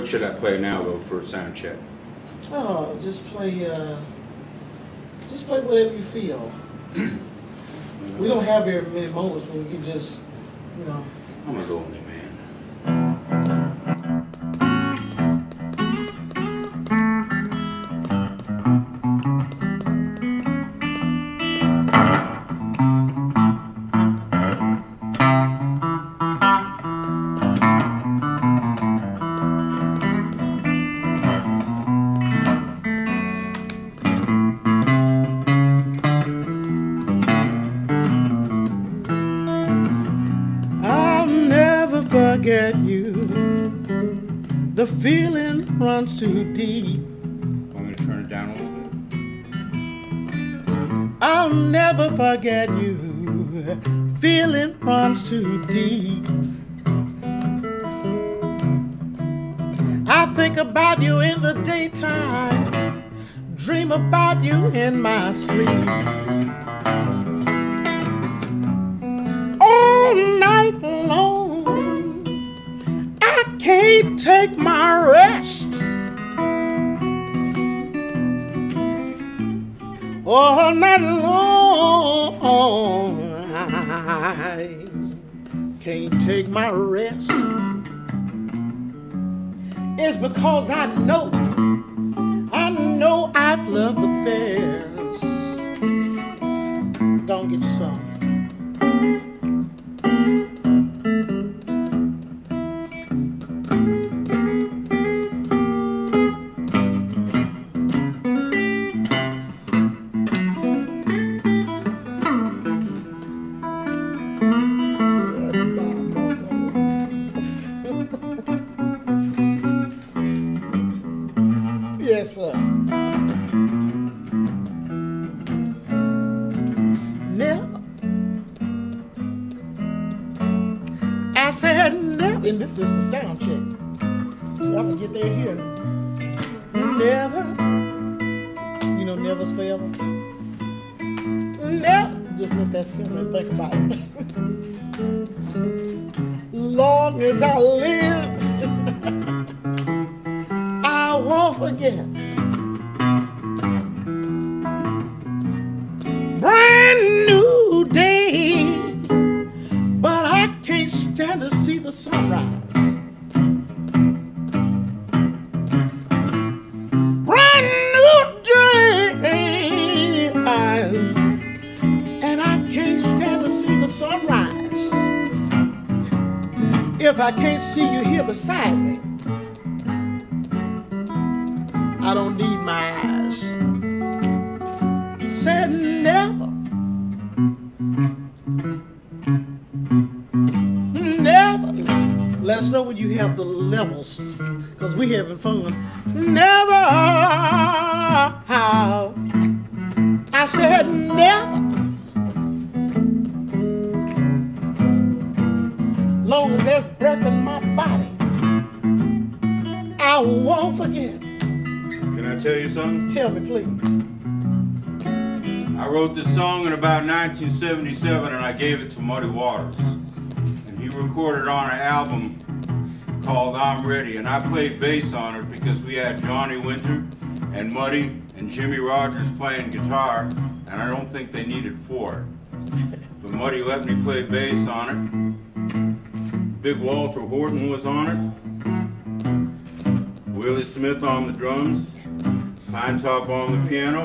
What should I play now, though, for a sound check? Oh, just play whatever you feel. We don't have very many moments when we can just, you know. I'm a lonely man. Forget you. The feeling runs too deep. Want me to turn it down a little bit? I'll never forget you. Feeling runs too deep. I think about you in the daytime, dream about you in my sleep. All night long can't take my rest. All night long I can't take my rest. It's because I know I've loved the best. Don't get you some. Yes, sir. Never. I said never. And this is the sound check. So I can get there here. Never. You know, never's forever. Never. Just let that simmer and think about it. Long as I live, I won't forget. Brand new day, but I can't stand to see the sunrise. Brand new day, and I can't stand to see the sunrise. If I can't see you here beside me, I don't need my eyes. Said never. Never. Let us know when you have the levels, because we having fun. Never. I said never. Long as there's breath in my body, I won't forget. Can I tell you something? Tell me, please. I wrote this song in about 1977 and I gave it to Muddy Waters. And he recorded on an album called I'm Ready. And I played bass on it because we had Johnny Winter and Muddy and Jimmy Rogers playing guitar. And I don't think they needed four. But Muddy let me play bass on it. Big Walter Horton was on it. Willie Smith on the drums. Pine Top on the piano.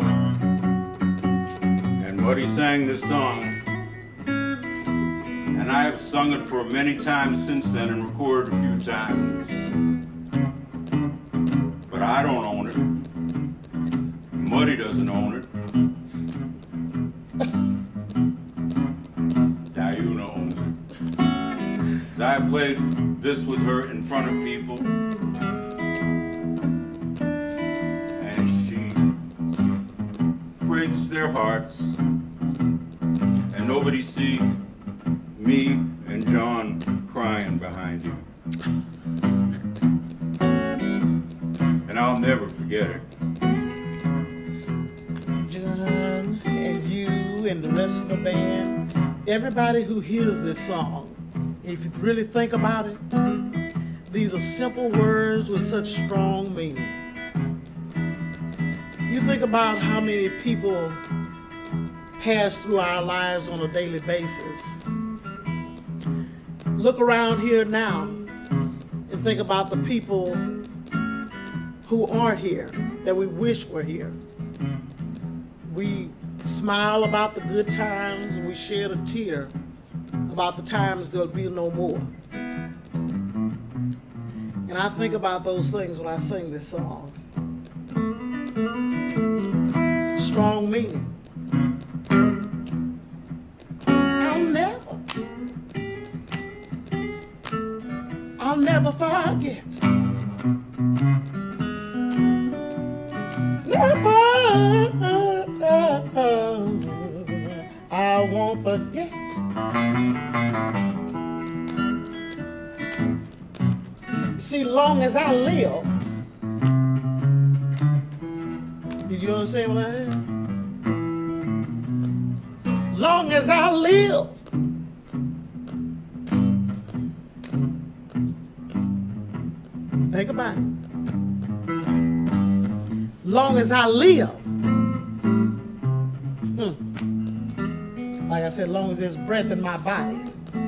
And Muddy sang this song. And I have sung it for many times since then and recorded a few times. But I don't own it. Muddy doesn't own it. Diunna owns it. So I played this with her in front of people. And she breaks their hearts. And nobody see me and John crying behind you. And I'll never forget it. John and you and the rest of the band, everybody who hears this song, if you really think about it, These are simple words with such strong meaning. You think about how many people pass through our lives on a daily basis. Look around here now and think about the people who aren't here, that we wish were here. We smile about the good times and we shed a tear about the times there'll be no more. And I think about those things when I sing this song. Strong meaning. I'll never forget. Never, I won't forget. See, long as I live. Did you understand what I said? Long as I live. Think about it. Long as I live. Like I said, long as there's breath in my body.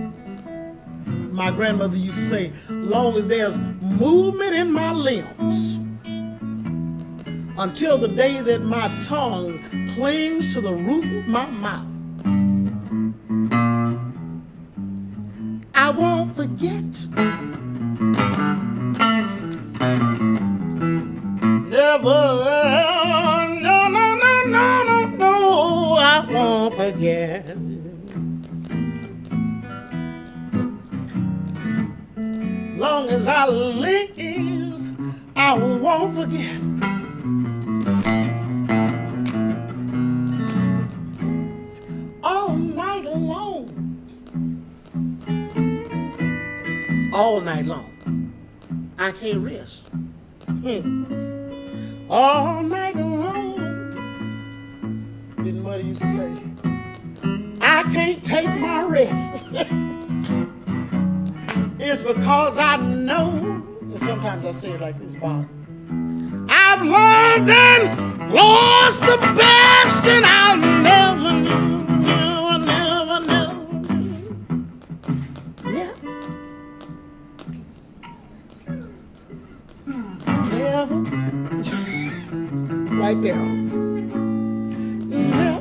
My grandmother used to say, long as there's movement in my limbs, until the day that my tongue clings to the roof of my mouth, I won't forget. Never, no, I won't forget. Long as I live, I won't forget. All night long. All night long. I can't rest. All night long. Didn't Mother used to say, I can't take my rest. It's because I know, and sometimes I say it like this, Bob, I've learned and lost the best, and I'll never, yeah. Never. Right there. Never.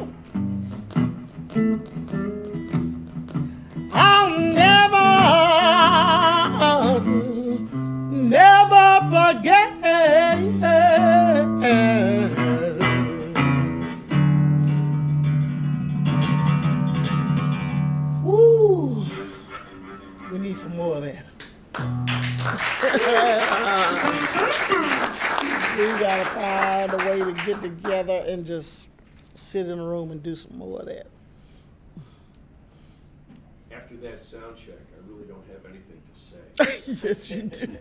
I'll never forget. Ooh, we need some more of that. We gotta find a way to get together and just sit in a room and do some more of that. After that sound check, I really don't have anything to say. Yes, you do.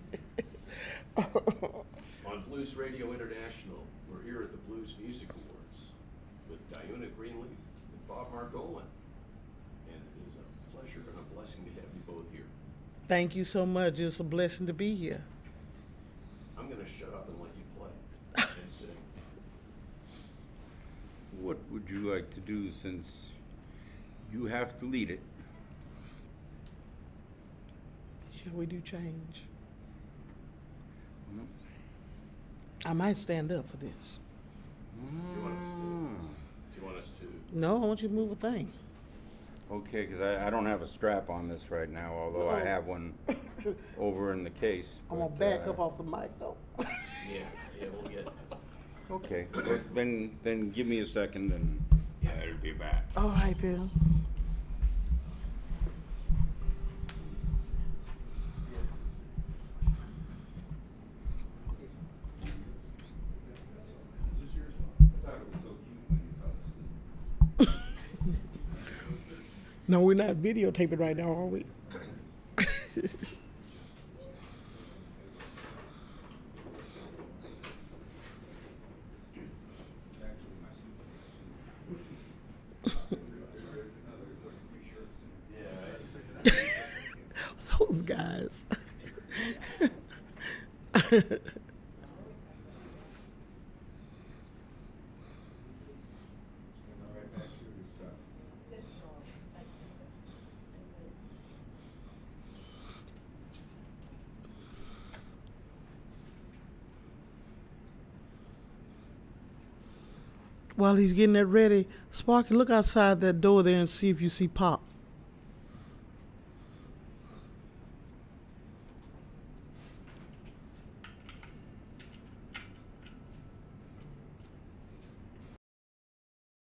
On Blues Radio International, we're here at the Blues Music Awards with Diunna Greenleaf and Bob Margolin. And it is a pleasure and a blessing to have you both here. Thank you so much. It's a blessing to be here. I'm going to shut up and let you play and sing. What would you like to do since you have to lead it? Shall we do change? I might stand up for this. Do you want us to? No, I want you to move a thing. Okay, because I don't have a strap on this right now, although I have one over in the case. I'm going to back up off the mic, though. Yeah, we'll get it. Okay, well, then give me a second and yeah, it'll be back. All right, then. No, we're not videotaping right now, are we? Those guys. While he's getting that ready, Sparky, look outside that door there and see if you see Pop.